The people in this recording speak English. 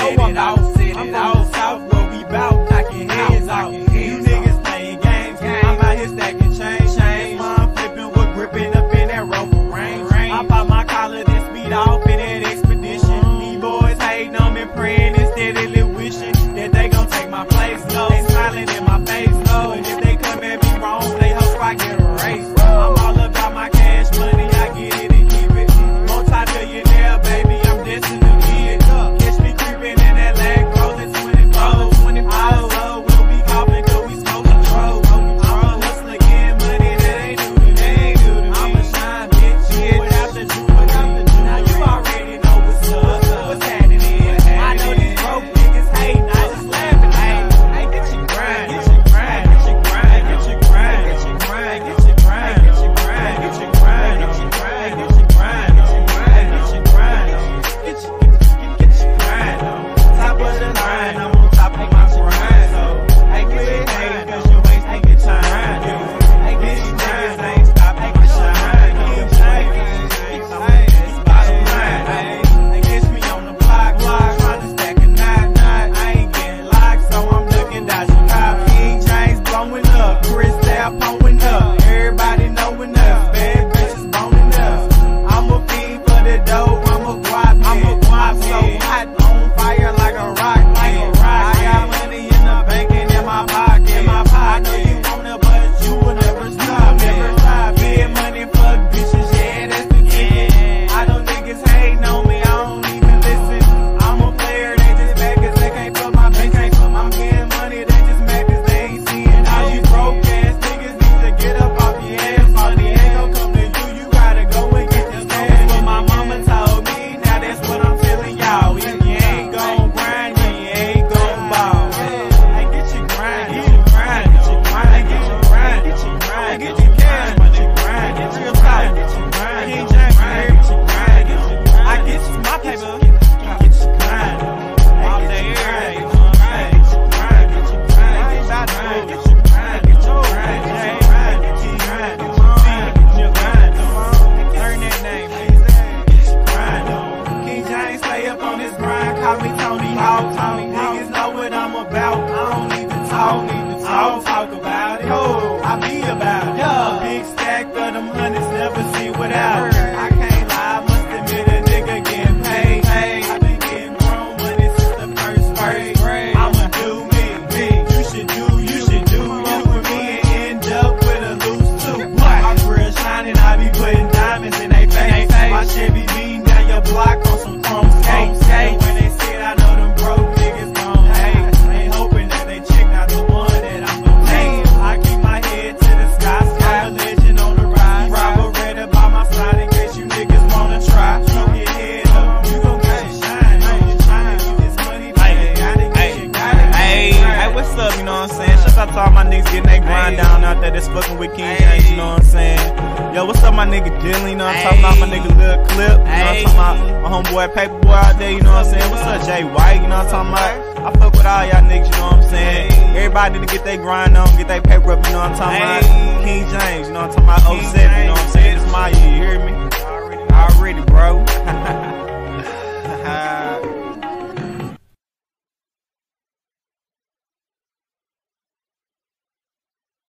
set it off, south where we bout knocking heads off. You niggas playing games, I'm out here stacking change. Mom flipping with gripping up in that rope for rain. I pop my collar, then speed off in that expedition. These boys hating on me, praying and steadily wishing that they gon' take my place. No, they smiling in my face. No, and if they come at me wrong, they hope I get erased. I'm all about my cash money, I get it and keep it. Multi-billionaire, baby, I'm destined to be it. Catch me creeping in that lag, rolling 24. So we'll be coughing 'cause we smoke control. I'm a hustler again, money that ain't new to me. I'm a shine bitch, without the juice. Now you already know what's up, what's happening. I know these broke niggas hating, I just laughing. Hey, get your grind, get your grind, get your grind, get your grind, get your grind, get your grind, get your grind, get your grind, get your grind, get your grind, get your grind, get your grind, get your grind on. Top of the line, I'm on top of my grind. So, hey, quit hating 'cause you wasting your time. Hey, these niggas ain't stop making shine. Keep changing, it's bottom line. Hey, catch me on the block, trying to stack a knot. I ain't getting locked, so I'm looking dodging cop. King James blowing up, Chris Dap pulling up. Everybody knowing us, bad bitches boning us. I'm a fiend for the dough, I'm a guap, I'm so hot, on fire like a rock. I got money in the bank and in my pocket. I know you want it, but you will never stop. Big money, fuck bitches, yeah, that's the ticket. I know niggas hating on me, I don't even listen. I'm a player, they just mad 'cause they can't fuck my bitch. I'm getting money, they just mad 'cause they ain't seeing. All you broke ass niggas need to get up off your ass. Money ain't gon' come to you, you gotta go and get this cash. That's what my mama told me, now that's what I'm telling y'all. If you ain't gon' grind, then you ain't gon' ball. Hey, get your grind, get your grind, get your grind, get your grind, get your grind, get your cash, get your grind, get your time, get your grind, King James, get your grind, get your grind. I get you my paper, get your grind. All day, every day, get your grind, get your grind, get your grind, get your grind, get your grind, get your grind, get your grind, get your grind, get your grind. Learn that name, please. Get your grind on. King James stay up on this grind, call me Tony Hawk. Niggas know what I'm about. I don't need to talk, I don't talk about it. I be about it. A big stack of them hundreds, never see without it. I can't lie, I must admit a nigga getting paid. I've been getting grown money since the first grade. I'ma do me. You should do you with me and end up with a loose tooth. My grill shining, I be putting diamonds in they face. My Chevy beating down your block on some chrome skates. And when they see it, I know them broke niggas gon' hate. Ain't hoping that they check out the one that I'm gon' take. I keep my head to the sky, a legend on the rise. Bravo red up by my side in case you niggas wanna try. Throw your head up, you gon' get your shine. You trying to get this money, gotta get your Hey, what's up, you know what I'm saying? Shout out to all my niggas getting that grind down out there that's fucking with King James, you know what I'm saying? Yo, what's up, my nigga Dylan, you know what I'm talking about? My nigga Lil Clip, you know what I'm talking about? My homeboy Paperboy out there, you know what I'm saying? What's up, Jay White, you know what I'm talking about? I fuck with all y'all niggas, you know what I'm saying? Everybody need to get their grind on, get their paper up, you know what I'm talking about? King James, you know what I'm talking about? 07, you know what I'm saying? It's my year, you hear me? Already, bro.